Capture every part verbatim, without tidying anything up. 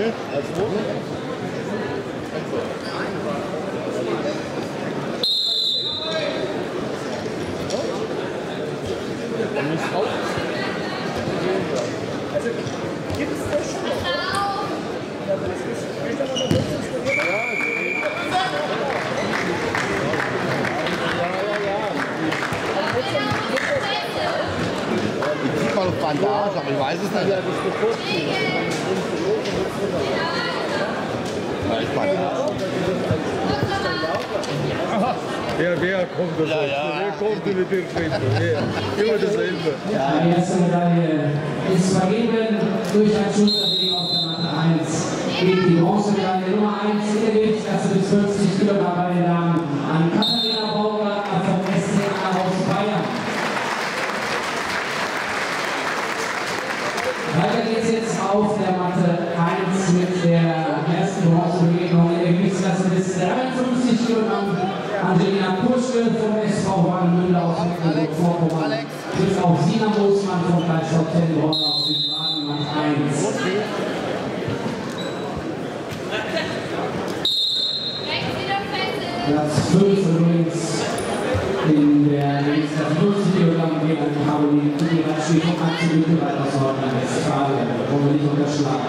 Also gibt es das schon? Ich krieg mal auf Bandage, aber ich weiß es nicht. Ja, ich Bandage. Wer, wer kommt das? Ja, ja. Wer kommt mit dem Schwimmen? Immer dasselbe. Ja, die erste Medaille ist vergeben durch ein Schulterweg auf der Matte eins. Geht die Bronzemedaille Nummer eins in der Gewichtsklasse bis fünfzig Kilogramm bei den Damen an Katharina Baumgartner vom S C A aus Bayern. Weiter geht es jetzt auf der Matte eins mit der ersten Bronzebegegnung in der Gewichtsklasse bis dreiundfünfzig Kilogramm. Angelina Kurschke vom S V Warnemünde aus Mecklenburg-Vorpommern. Trifft auch Sina Moosmann vom Kreisschau Tenborn aus Südbaden Matt eins. Platz fünf übrigens in der Gewichtsklasse fünfzig Kilogramm geht an Caroline Kudiratschi vom Aktienmittelwald aus Nordrhein-Westfalen. Wollen wir nicht unterschlagen.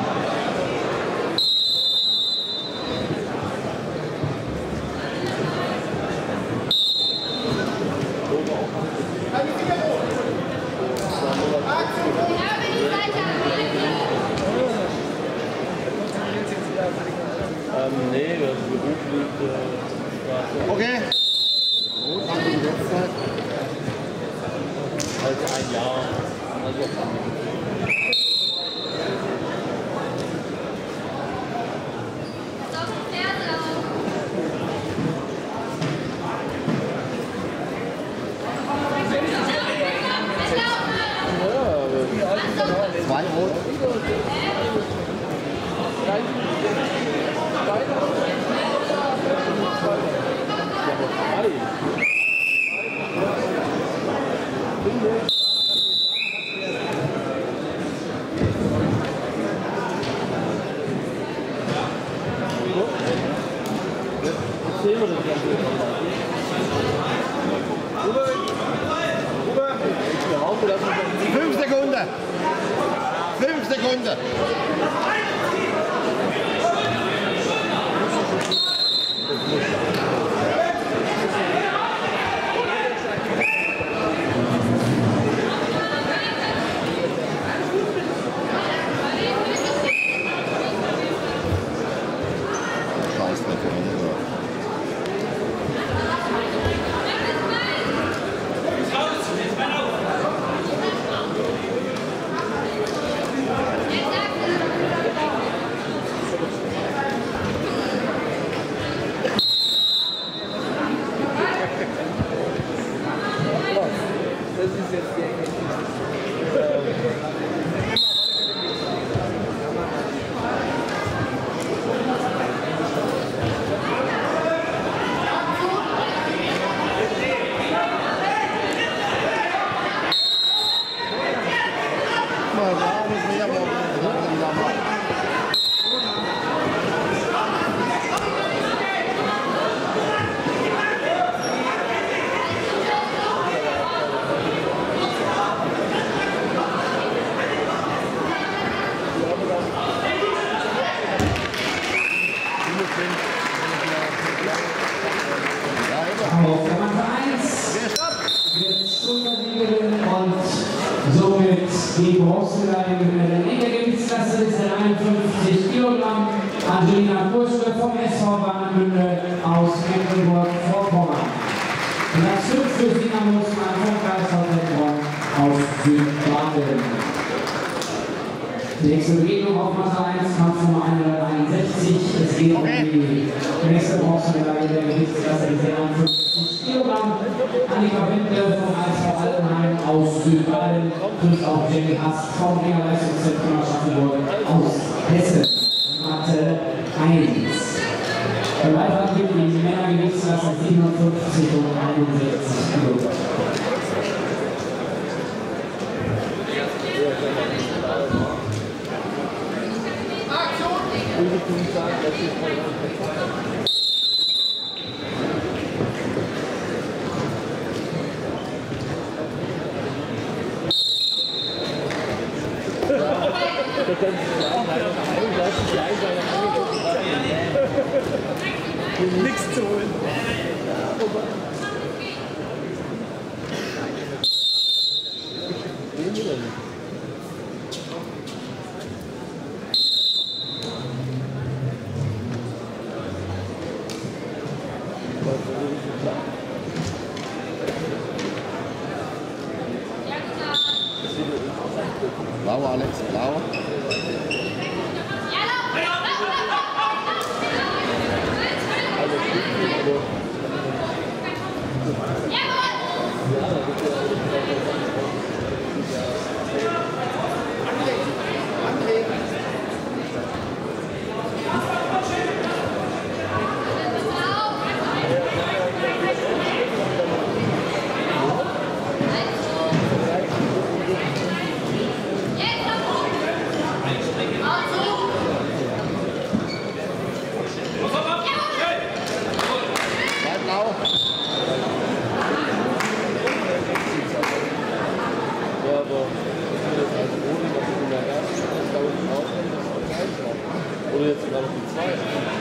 Ähm, nee, das Beruf liegt äh, Okay. halt ein Jahr. Also, Zwei Rot. Fünf Sekunden. Fünf Sekunden. Auf der Matte eins wird Schultersiegerin und somit die Bronzemedaillengewinnerin in der Gewichtsklasse bis dreiundfünfzig Kilogramm. Angelina Kurschke vom S V Warnemünde aus Mecklenburg-Vorpommern. Platz fünf für Sina Moosmann vom Kreisschau Tenborn aus Südbaden. Nächste Begegnung auf Matte eins, Kampf Nummer hunderteinundsechzig. Es geht um die nächste Bronzemedaille der Gewichtsklasse bis dreiundfünfzig Kilogramm. Annika Wendle vom A S V Altenheim aus Südbaden. Trifft auch Jenny Haas vom Leistungszentrum Aschaffenburg aus Hessen. Matte eins. Im Weiteren gibt die Männergewichtsklasse siebenundfünfzig und einundsechzig Kilogramm. Aktion! Nichts zu holen. Blau, Alex, blau. Oder jetzt sogar noch die zwei.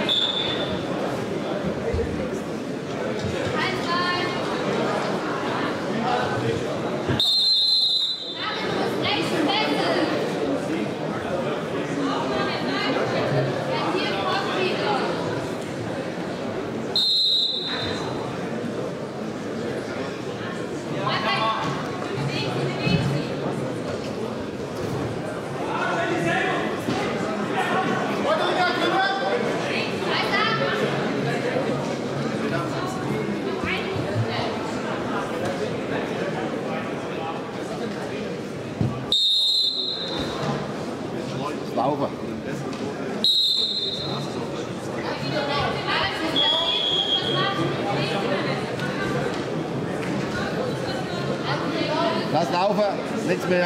Laufen. Lass laufen, nichts mehr.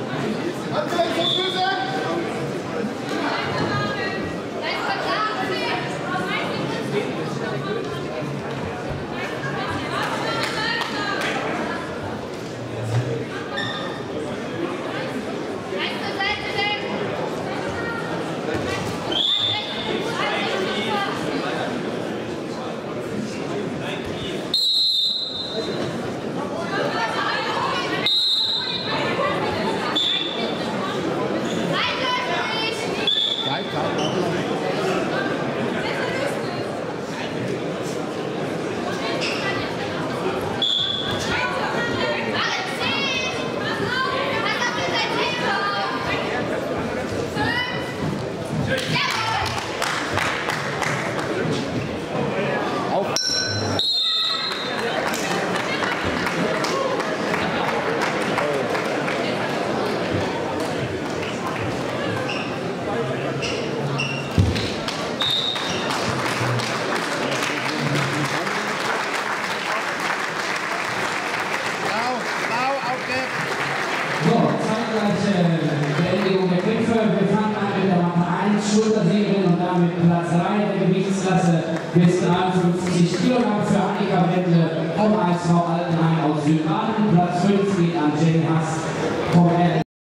So, zeitgleiche Beendigung der Kämpfe. Wir fangen an mit der Mappe eins, Schultersegeln und damit Platz drei der Gewichtsklasse bis dreiundfünfzig Kilogramm für Annika Wendle vom A S V Altenhain aus Südbaden. Platz fünf geht an Jenny Hass